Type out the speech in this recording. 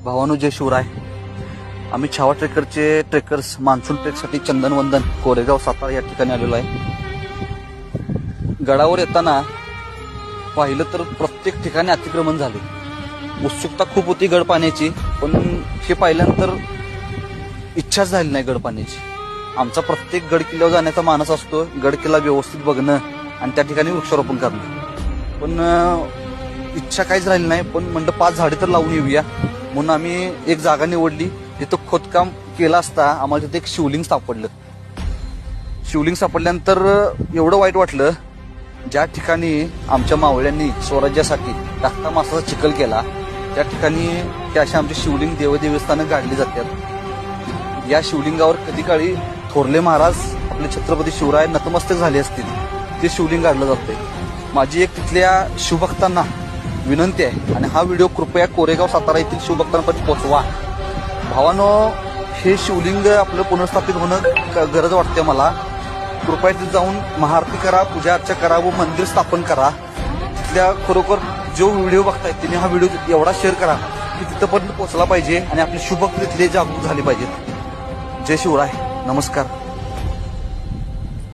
भावानो जय शिवराय. आम्ही Chhava trekkers monsoon ट्रेकसाठी चंदनवंदन कोरेगाव सातारा या ठिकाणी आलेलो आहे. गडावर येताना पाहिलं तर प्रत्येक ठिकाणी अतिक्रमण झाले. उत्सुकता खूप होती गड पाण्याची, पण हे पाहिल्यानंतर इच्छाच झाली नाही गड पाण्याची. आमचा प्रत्येक गड किल्ल्यावर जाण्याचा मानस असतो, गड किल्ला व्यवस्थित बघणं आणि त्या ठिकाणी वृक्षारोपण करणं, पण इच्छा काहीच राहिली नाही. पण म्हणलं 5 झाडे तर लावून येऊया म्हणून आम्ही एक जागा निवडली. तिथं खोदकाम केलं असता आम्हाला तिथे एक शिवलिंग सापडलं. शिवलिंग सापडल्यानंतर एवढं वाईट वाटलं, ज्या ठिकाणी आमच्या मावळ्यांनी स्वराज्यासाठी टाकता मासाचा चिखल केला त्या ठिकाणी ते अशी आमची शिवलिंग देवस्थानं गाडली जातात. या शिवलिंगावर कधी काळी थोरले महाराज आपले छत्रपती शिवराय नतमस्तक झाले असतील, ते शिवलिंग गाडलं जाते. माझी एक तिथल्या शिवभक्तांना विनंती आहे, आणि हा व्हिडिओ कृपया कोरेगाव सातारा येथील शिवभक्तांपर्यंत पोहोचवा. भावानो, हे शिवलिंग आपलं पुनर्स्थापित होणं गरज वाटते मला. कृपया तिथे जाऊन महाआरती करा, पूजा अर्चा करा व मंदिर स्थापन करा. तिथल्या खरोखर जो व्हिडिओ बघताय तिने हा व्हिडिओ एवढा शेअर करा की तिथपर्यंत पोहोचला पाहिजे आणि आपले शिवभक्त तिथले जागरूक झाले पाहिजेत. जय शिवराय. नमस्कार.